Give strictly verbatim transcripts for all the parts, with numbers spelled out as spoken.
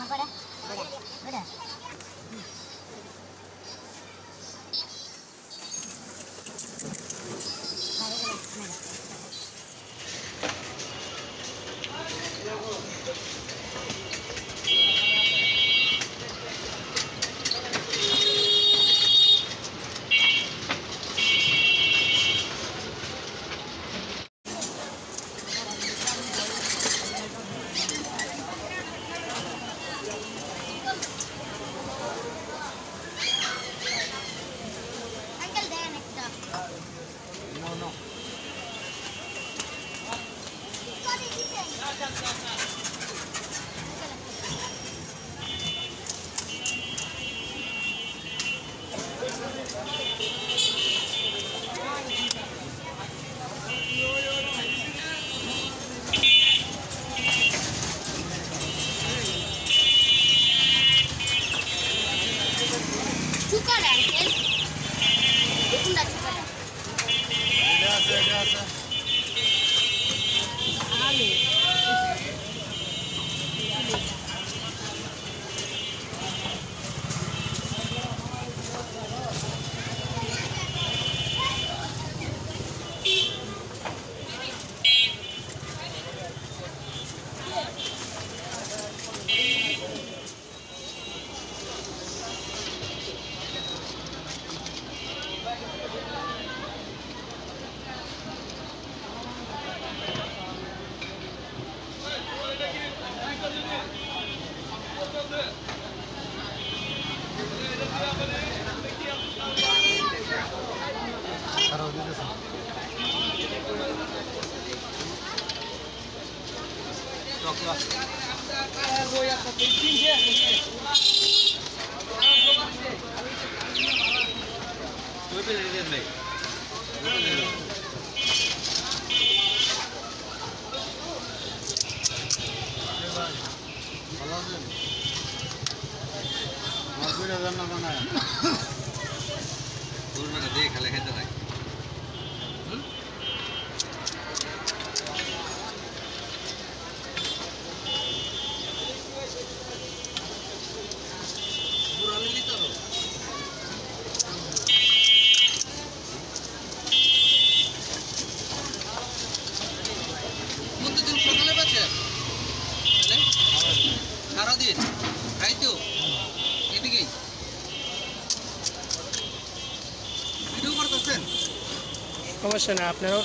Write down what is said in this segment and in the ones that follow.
সমস্যা না আপনারাও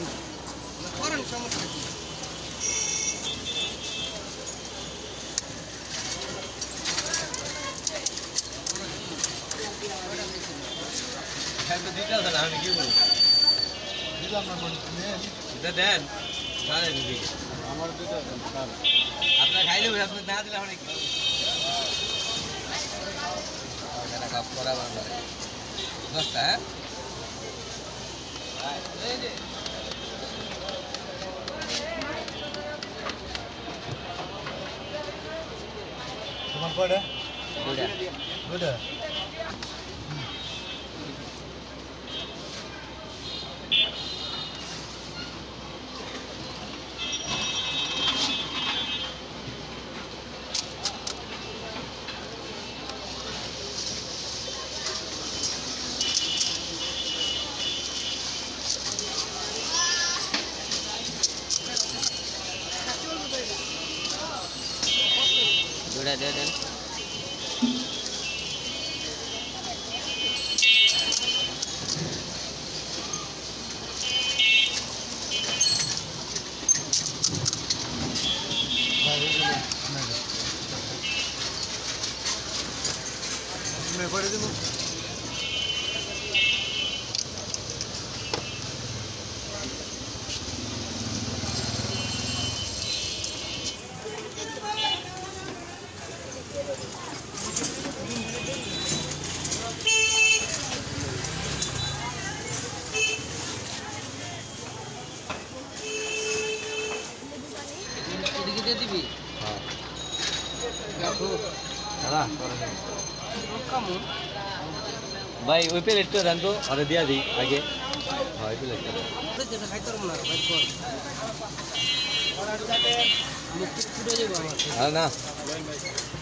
করেন সমস্যা কি তো দিতে হবে না আমি কি বলবো দিলাম না এটা দেন তাহলে দিদি আমার দুটো দেন স্যার আপনার খাইলে আপনি না দিলে হবে নাকি এটা কাপ করা ভালো দশটা হ্যাঁ তোমার কয়টা দুইটা দুইটা দুইটা দিয়ে দেন मैं করে দেব এদিকে দিয়ে দিবি হ্যাঁ দাদা ভাই ওই প্লেটটা দেন তো আরে দিয়া দিই আগে হ্যাঁ ওই প্লেটটা খাইতে পারবো না ভাই কর মুখ ফুটে যাবো আমার না